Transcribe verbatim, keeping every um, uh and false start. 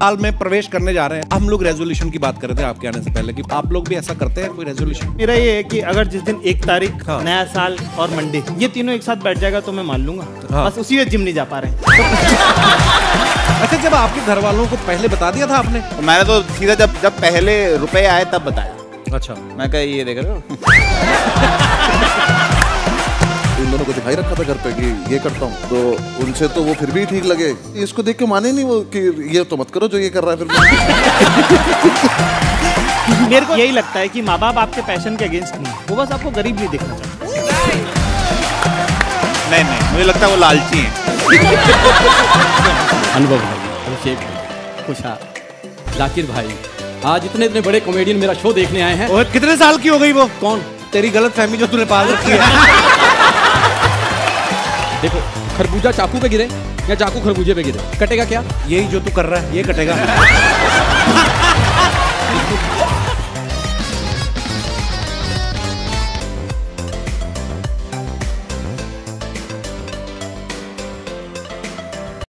साल में प्रवेश करने जा रहे हैं। हम लोग रेजोल्यूशन की बात कर रहे थे आपके आने से पहले कि आप लोग भी ऐसा करते हैं कोई रेजोल्यूशन? मेरा ये है कि अगर जिस दिन एक तारीख, हाँ। नया साल और मंडे ये तीनों एक साथ बैठ जाएगा तो मैं मान लूंगा। हाँ। बस उसी वजह जिम नहीं जा पा रहे। अच्छा, जब आपके घर वालों को पहले बता दिया था आपने? मैंने तो सीधा जब जब पहले रुपए आए तब बताया। अच्छा, मैं कहा ये देख रहे हो। इन दोनों को दिखाई रखा था घर पे कि ये करता हूँ, तो उनसे तो वो फिर भी ठीक लगे। इसको देख के माने नहीं वो कि ये तो मत करो जो ये कर रहा है। फिर मेरे को यही लगता है कि माँ बाप आपके पैशन के अगेंस्ट नहीं, वो बस आपको गरीब नहीं देखना चाहते। नहीं नहीं, मुझे लगता है वो लालची हैं। अनुभव भाई, अभिषेक भाई, खुशहाल, जाकिर भाई, आज इतने इतने बड़े कॉमेडियन मेरा शो देखने आए हैं। और कितने साल की हो गई वो? कौन? तेरी गलत फहमी जो तूने पाल रखी है। देखो, खरबूजा चाकू पे गिरे या चाकू खरबूजे पे गिरे, कटेगा क्या? यही जो तू कर रहा है ये कटेगा।